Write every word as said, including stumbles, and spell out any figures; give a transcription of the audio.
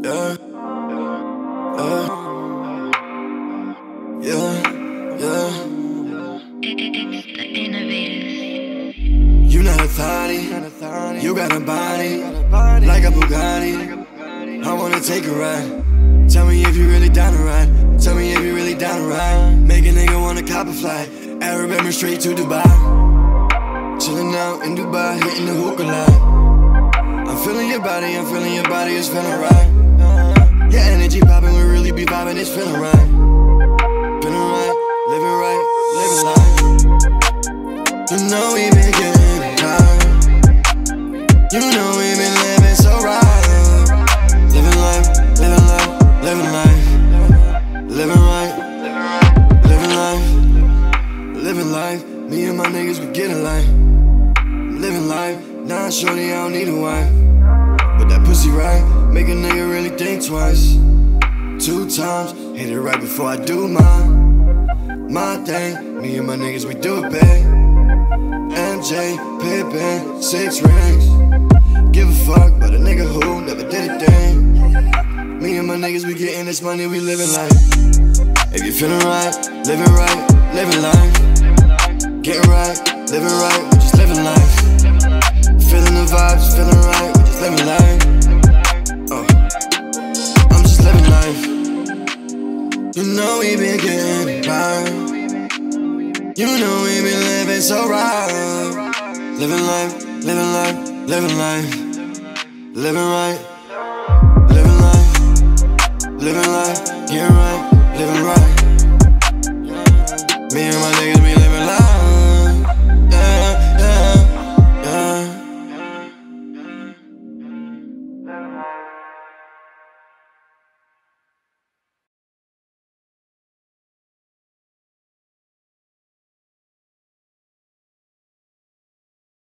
yeah, yeah, yeah, yeah. It's the innovators. You not a thotty, you got a body like a Bugatti. I wanna take a ride. Tell me if you really down to ride. Tell me if you really down to ride. Make a nigga wanna cop a flight. Arab Emirates straight to Dubai. Chillin' out in Dubai, hitting the hookah line. I'm feeling your body, I'm feeling your body, it's feeling right. Your energy poppin', we really be vibing, it's feeling right. Feeling right, living right, living life. You know we been getting high. You know we been living so right. Living life, living life, living life. Living right, living life, living life. Me and my niggas, we getting life. Living life, nah, shorty, I don't need a wife. But that pussy right, make a nigga really think twice. Two times, hit it right before I do mine. My thing, me and my niggas, we do it big. M J, Pippin, six rings. Give a fuck about a nigga who never did a thing. Me and my niggas, we getting this money, we living life. If you feeling right, living right, living life. Getting right, living right, we just living life. Feeling the vibes, feeling right, we just living life. Oh, I'm just living life. You know we been getting by. You know we been living so right. Living life, living life, living life. Living right, living life, living life, getting right, living right.